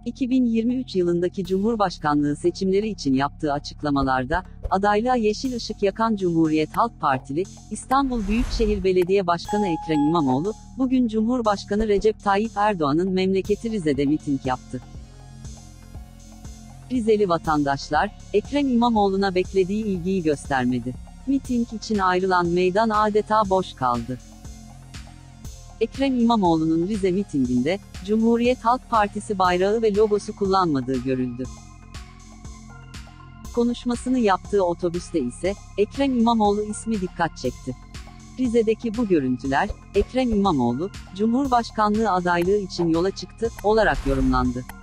2023 yılındaki Cumhurbaşkanlığı seçimleri için yaptığı açıklamalarda, adaylığa yeşil ışık yakan Cumhuriyet Halk Partili, İstanbul Büyükşehir Belediye Başkanı Ekrem İmamoğlu, bugün Cumhurbaşkanı Recep Tayyip Erdoğan'ın memleketi Rize'de miting yaptı. Rizeli vatandaşlar, Ekrem İmamoğlu'na beklediği ilgiyi göstermedi. Miting için ayrılan meydan adeta boş kaldı. Ekrem İmamoğlu'nun Rize mitinginde, Cumhuriyet Halk Partisi bayrağı ve logosu kullanmadığı görüldü. Konuşmasını yaptığı otobüste ise, Ekrem İmamoğlu ismi dikkat çekti. Rize'deki bu görüntüler, Ekrem İmamoğlu, Cumhurbaşkanlığı adaylığı için yola çıktı, olarak yorumlandı.